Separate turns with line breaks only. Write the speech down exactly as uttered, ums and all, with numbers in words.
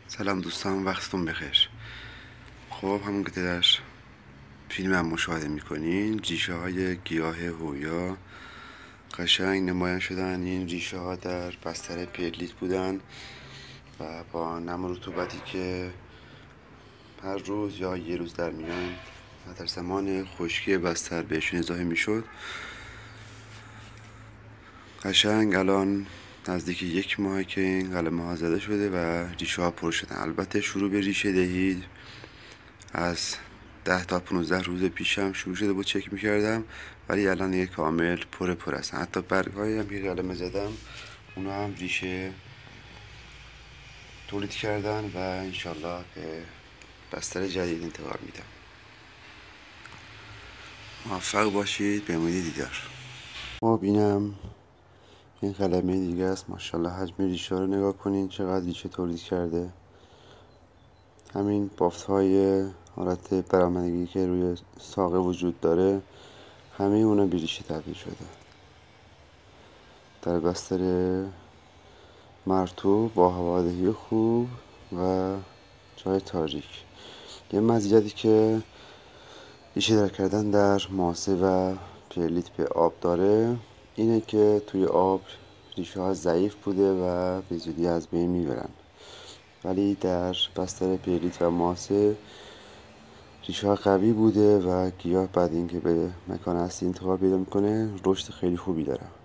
سلام دوستان، وقتتون بخیر. خب همون که در فیلم هم مشاهده میکنین، ریشه های گیاه هویا قشنگ نمایان شدن. این ریشه ها در بستر پرلیت بودن و با نم و رطوبتی که هر روز یا یه روز در میان و در زمان خشکی بستر بهشون اضافه میشد، قشنگ الان نزدیک یک ماه که این قلمه ها زده شده و ریشه ها پر شدن. البته شروع به ریشه دهی از ده تا پونزده روز پیشم شروع شده بود، چک میکردم، ولی الان دیگه کامل پر پر هستن. حتی برگ های هم که قلمه زدم اونا هم ریشه تولید کردن و انشالله به بستر جدید انتقال میدم. موفق باشید، به امید دیدار. خب اینم این قلمه دیگه است. ماشاءالله حجم ریشه رو نگاه کنین چقدر ریشه تولید کرده. همین بافت های حالت برآمدگی که روی ساقه وجود داره، همه اونا به ریشه تبدیل شده در بستر مرطوب با هوادهی خوب و جای تاریک. یه مزیتی که ریشه در کردن در ماسه و پرلیت به آب داره اینه که توی آب ریشه ها ضعیف بوده و به زودی از بین میبرن، ولی در بستر پرلیت و ماسه ریشه ها قوی بوده و گیاه بعد اینکه به مکان اصلی انتقال پیدا میکنه رشد خیلی خوبی داره.